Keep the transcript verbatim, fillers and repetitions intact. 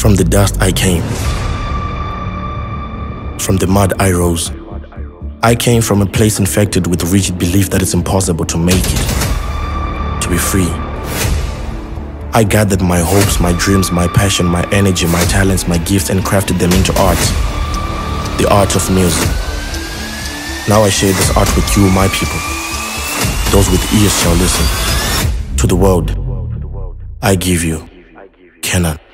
From the dust I came. From the mud I rose. I came from a place infected with rigid belief that it's impossible to make it, to be free. I gathered my hopes, my dreams, my passion, my energy, my talents, my gifts, and crafted them into art. The art of music. Now I share this art with you, my people. Those with ears shall listen. To the world, I give you CANAAN.